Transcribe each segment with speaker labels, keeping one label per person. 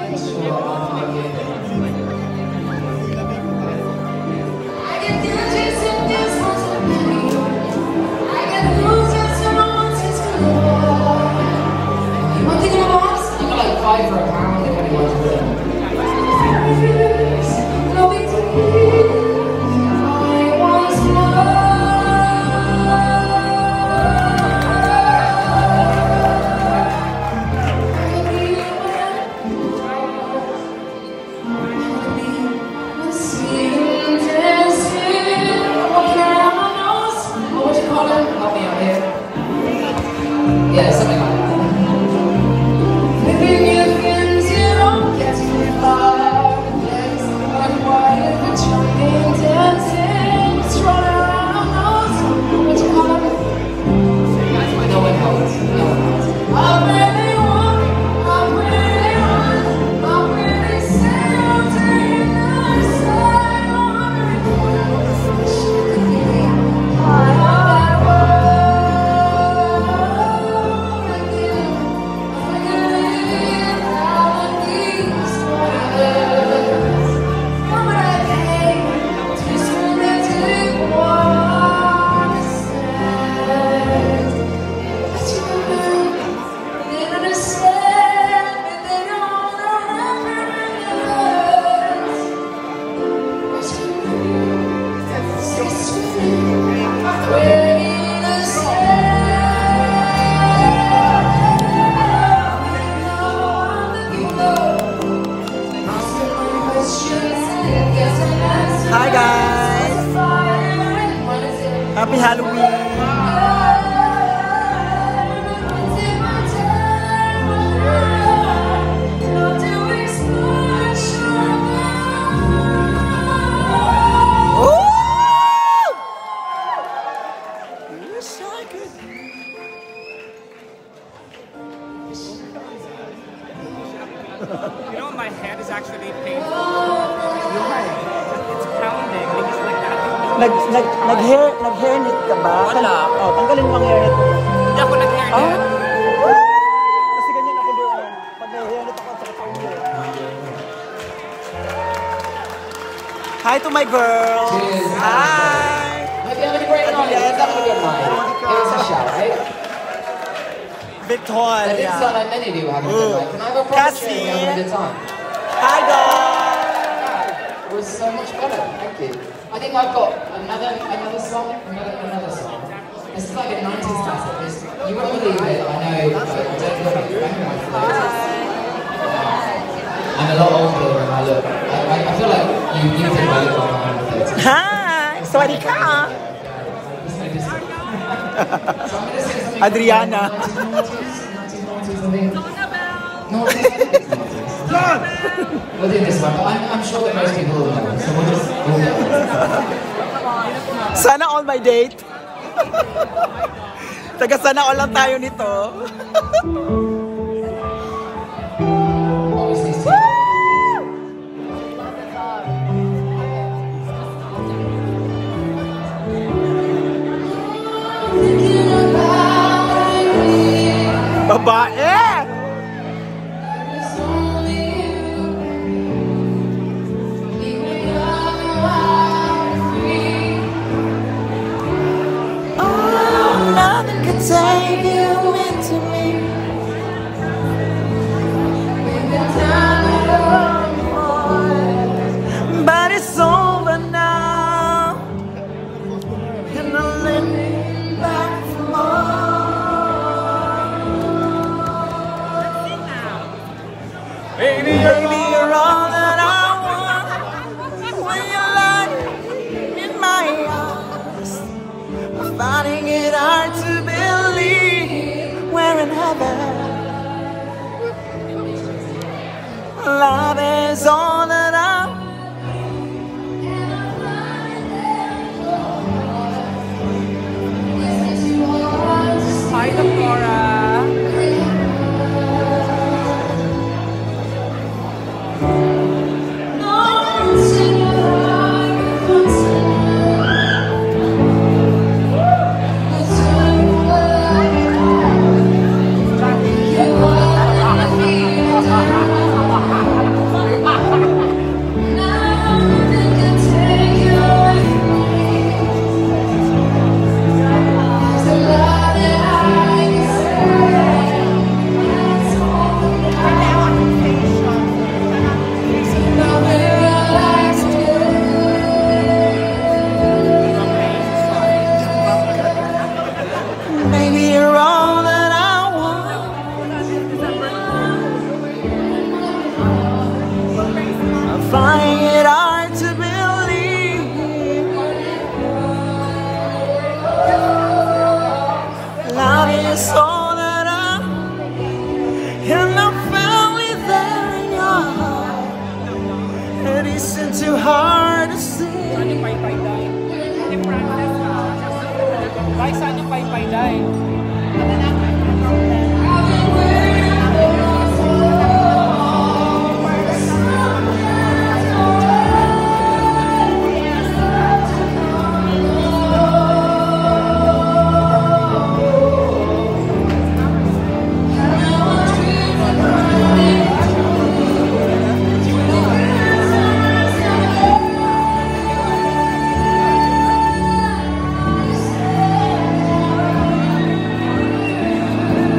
Speaker 1: Hi guys! Happy Halloween!
Speaker 2: You know, my head is actually painful. It's pounding because like that.
Speaker 1: Nag-hairnet ka ba?
Speaker 2: Wala.
Speaker 1: Oh, tanggalin mo ang hairnet mo.
Speaker 2: Hindi ako nag-hairnet.
Speaker 1: Kasi ganyan ako doon. Pag nag-hairnet ako sa katawan niya. Hi to my girls!
Speaker 3: Cheers.
Speaker 1: Hi!
Speaker 3: Hope you're having a great night. It's having a good night. Give us a shout, right?
Speaker 1: Victoria.
Speaker 3: That didn't sound like many of you were having a good night. Can I have a proper
Speaker 1: Cassie.
Speaker 3: cheer for having a good time?
Speaker 1: Hi guys!
Speaker 3: It was so much better. Thank you. I think I've got another song. This is like a 90s classic. You won't believe it. I know. Don't look at me. I'm a lot older than I look. I feel like you think I look like I'm under 30.
Speaker 1: Hi! Sawadi ka!
Speaker 3: There's no distance. So I'm going to sing something
Speaker 1: Adriana.
Speaker 3: 1990s, I think. No, we'll do this one, but I'm sure that most people will know, so we'll go.
Speaker 1: Sana all my date. Taga sana all lang tayo nito.
Speaker 3: Obviously,
Speaker 1: Babae! Take you into me. But it's over now, and I'm living back for more. Baby, you're all that I want. When you lie in my arms, I'm finding it hard to believe we're in heaven. Love is all that I want.
Speaker 2: Hi, Laura.
Speaker 1: finding it hard to believe. Love is all that I'm, and I found it there in your heart. It isn't too hard to see.
Speaker 2: Saan yung pay-pay dahil? Hindi practice ka. Guys, saan yung pay-pay dahil?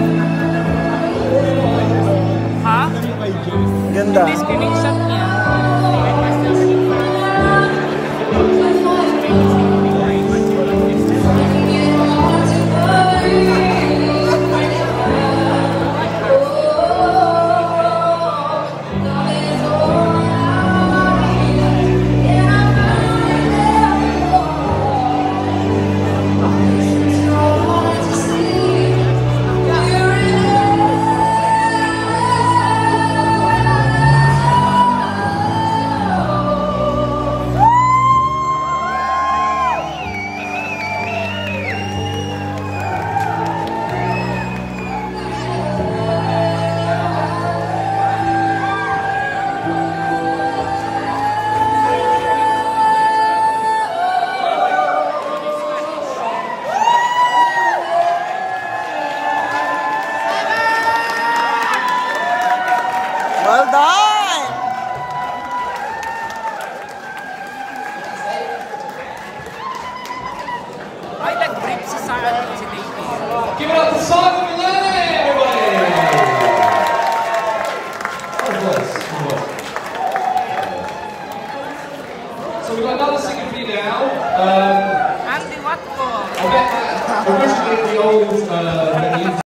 Speaker 1: Ganda.
Speaker 2: Hindi screenshot niya.